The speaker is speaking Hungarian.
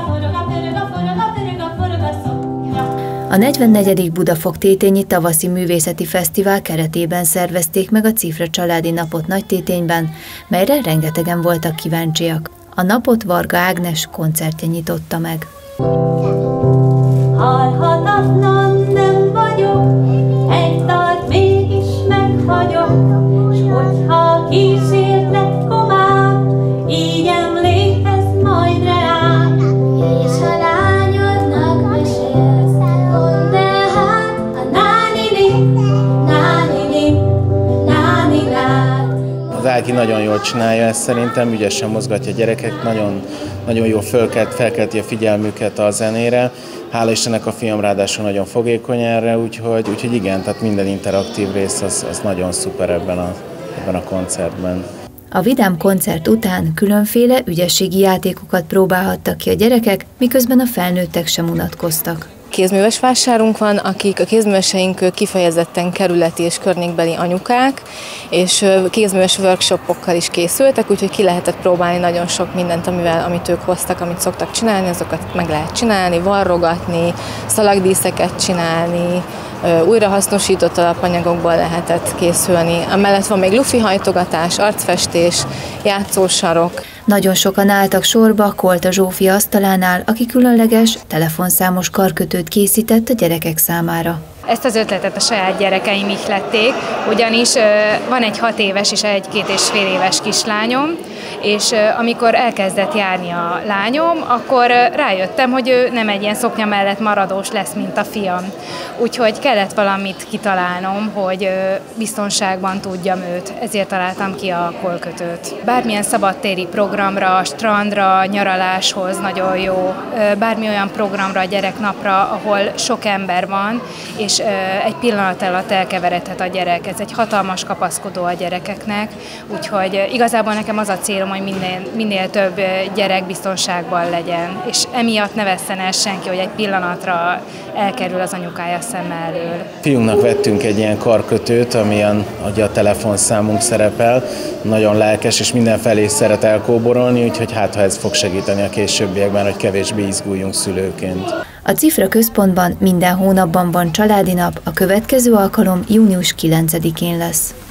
A 44. Budafok Tétényi Tavaszi Művészeti Fesztivál keretében szervezték meg a Cifra Családi Napot Nagytétényben, melyre rengetegen voltak kíváncsiak. A napot Varga Ágnes koncertje nyitotta meg. Halhatatlan nem vagyok, egy dalt mégis meghagyok, s hogyha kísérlet komám, így emlékezz majd rám. És a lányodnak mesélsz, mondd el hát a náninát. Az Ági nagyon jól csinálja ezt szerintem, ügyesen mozgatja a gyerekek, nagyon jól felkelti a figyelmüket a zenére. Hála Istennek a fiam ráadásul nagyon fogékony erre, úgyhogy igen, tehát minden interaktív rész az nagyon szuper ebben a koncertben. A vidám koncert után különféle ügyességi játékokat próbálhattak ki a gyerekek, miközben a felnőttek sem unatkoztak. Kézműves vásárunk van, akik a kézműveseink kifejezetten kerületi és környékbeli anyukák, és kézműves workshopokkal is készültek, úgyhogy ki lehetett próbálni nagyon sok mindent, amit ők hoztak, amit szoktak csinálni, azokat meg lehet csinálni, varrogatni, szalagdíszeket csinálni, újrahasznosított alapanyagokból lehetett készülni. Emellett van még lufihajtogatás, arcfestés, játszósarok. Nagyon sokan álltak sorba Kolta Zsófia asztalánál, aki különleges, telefonszámos karkötőt készített a gyerekek számára. Ezt az ötletet a saját gyerekeim ihlették, ugyanis van egy 6 éves és egy 2,5 éves kislányom, és amikor elkezdett járni a lányom, akkor rájöttem, hogy ő nem egy ilyen szoknya mellett maradós lesz, mint a fiam. Úgyhogy kellett valamit kitalálnom, hogy biztonságban tudjam őt, ezért találtam ki a kolkötőt. Bármilyen szabadtéri programra, strandra, nyaraláshoz nagyon jó, bármi olyan programra, gyereknapra, ahol sok ember van, és egy pillanat alatt elkeveredhet a gyerek. Ez egy hatalmas kapaszkodó a gyerekeknek, úgyhogy igazából nekem az a célom, hogy minél több gyerek biztonságban legyen, és emiatt ne vesszen el senki, hogy egy pillanatra elkerül az anyukája szem elől. Fiunknak vettünk egy ilyen karkötőt, amilyen a telefonszámunk szerepel, nagyon lelkes, és mindenfelé szeret elkóborolni, úgyhogy ha ez fog segíteni a későbbiekben, hogy kevésbé izguljunk szülőként. A Cifra központban minden hónapban van családi nap, a következő alkalom június 9-én lesz.